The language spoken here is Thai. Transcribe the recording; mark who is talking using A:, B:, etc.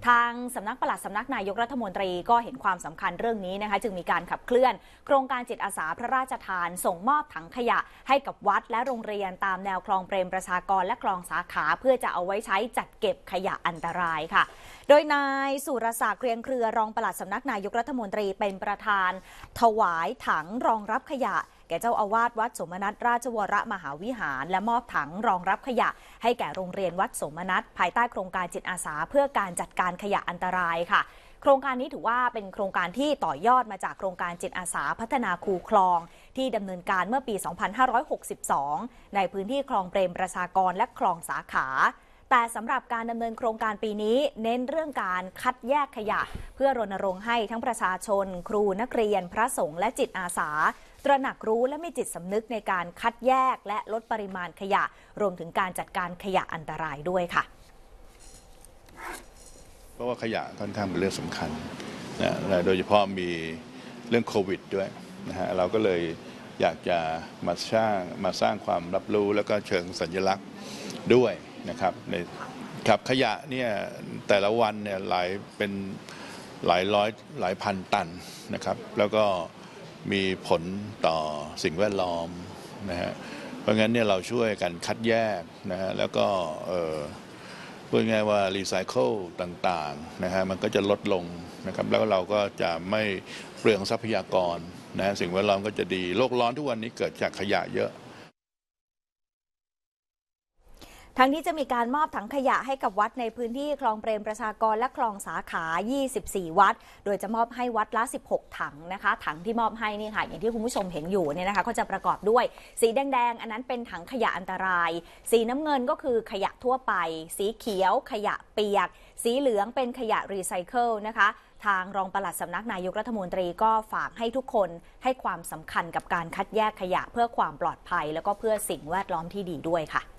A: ทางสำนักปลัดสำนักนายกรัฐมนตรีก็เห็นความสำคัญเรื่องนี้นะคะจึงมีการขับเคลื่อนโครงการจิตอาสาพระราชทานส่งมอบถังขยะให้กับวัดและโรงเรียนตามแนวคลองเปรมประชากรและคลองสาขาเพื่อจะเอาไว้ใช้จัดเก็บขยะอันตรายค่ะโดยนายสุรศักดิ์เกรียงเครือรองปลัดสำนักนายกรัฐมนตรีเป็นประธานถวายถังรองรับขยะแก่เจ้าอาวาสวัดสมนัตราชวรมหาวิหารและมอบถังรองรับขยะให้แก่โรงเรียนวัดสมนัตภายใต้โครงการจิตอาสาเพื่อการจัดการขยะอันตรายค่ะโครงการนี้ถือว่าเป็นโครงการที่ต่อยอดมาจากโครงการจิตอาสาพัฒนาคูคลองที่ดำเนินการเมื่อปี 2562 ในพื้นที่คลองเปรมประชากรและคลองสาขาแต่สำหรับการดำเนินโครงการปีนี้เน้นเรื่องการคัดแยกขยะเพื่อรณรงค์ให้ทั้งประชาชนครูนักเรียนพระสงฆ์และจิตอาสาตระหนักรู้และมีจิตสำนึกในการคัดแยกและลดปริมาณขยะรวมถึงการจัดการขยะอันตรายด้วยค่ะ
B: เพราะว่าขยะค่อนข้างเป็นเรื่องสำคัญนะโดยเฉพาะมีเรื่องโควิดด้วยนะฮะเราก็เลยอยากจะมาสร้างความรับรู้แล้วก็เชิงสัญลักษณ์ด้วยนะครับในขับขยะเนี่ยแต่ละวันเนี่ยเป็นหลายร้อยหลายพันตันนะครับแล้วก็มีผลต่อสิ่งแวดล้อมนะฮะเพราะงั้นเนี่ยเราช่วยกันคัดแยกนะฮะแล้วก็พูดง่ายว่ารีไซเคิลต่างๆนะฮะมันก็จะลดลงนะครับแล้วเราก็จะไม่เปลืองทรัพยากรนะฮะสิ่งแวดล้อมก็จะดีโลกร้อนทุกวันนี้เกิดจากขยะเยอะ
A: ทั้งนี้จะมีการมอบถังขยะให้กับวัดในพื้นที่คลองเปรมประชากรและคลองสาขา 24 วัดโดยจะมอบให้วัดละ 16 ถังนะคะถังที่มอบให้นี่ค่ะอย่างที่คุณผู้ชมเห็นอยู่เนี่ยนะคะก็จะประกอบด้วยสีแดงๆอันนั้นเป็นถังขยะอันตรายสีน้ำเงินก็คือขยะทั่วไปสีเขียวขยะเปียกสีเหลืองเป็นขยะรีไซเคิลนะคะทางรองปลัดสำนักนายกรัฐมนตรีก็ฝากให้ทุกคนให้ความสำคัญกับการคัดแยกขยะเพื่อความปลอดภัยแล้วก็เพื่อสิ่งแวดล้อมที่ดีด้วยค่ะ